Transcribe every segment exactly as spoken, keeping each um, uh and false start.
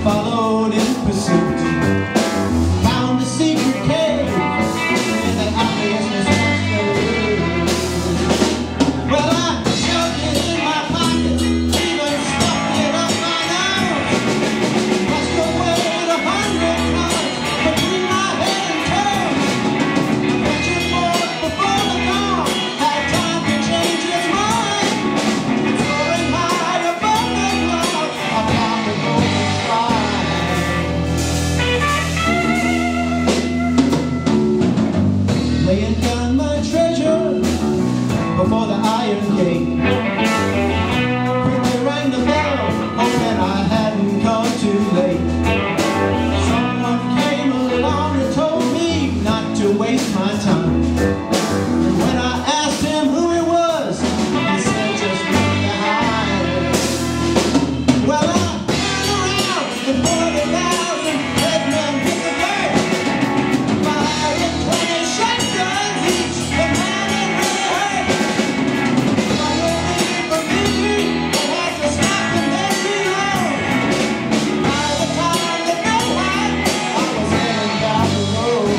followed in pursuit, found a secret cave in the obviousness monster. Well, I shoved it in my pocket, even stuffed it up my nose, must have weighed a hundred tons between my head and toes. Ventured forth before the dawn, had time to change his mind, soaring high above the clouds, I found the golden sky. Laying down my treasure before the iron gate, quickly rang the bell, hoping I hadn't come too late. Someone came along and told me not to waste my time, and when I asked him who it was, he said just leave behind. Well, I turned around and forty thousand headmen hit the dirt, firing twenty shotguns each, the man it really hurt. Following for me, I had to stop and then reload. By the time that they had, I was heading down the road.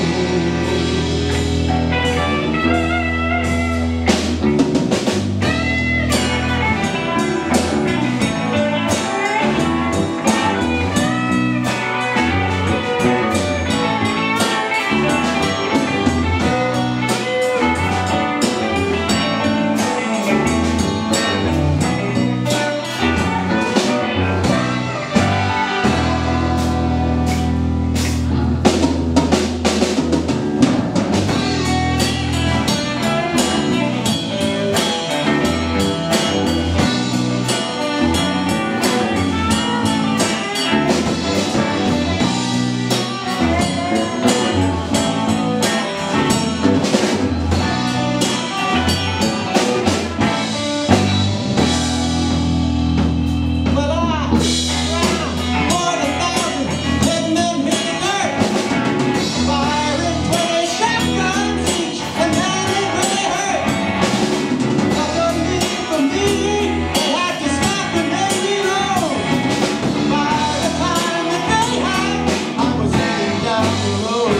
Well, I found forty thousand headmen hit the dirt, firing twenty shotguns each, and man it really hurt. Luckily for me, they had to stop and then reload. By the time that they had, I was heading down the road.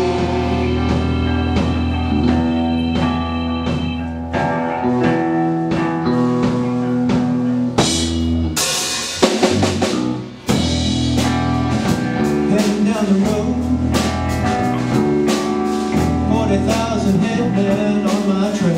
Heading down the road, forty thousand headmen on my trail.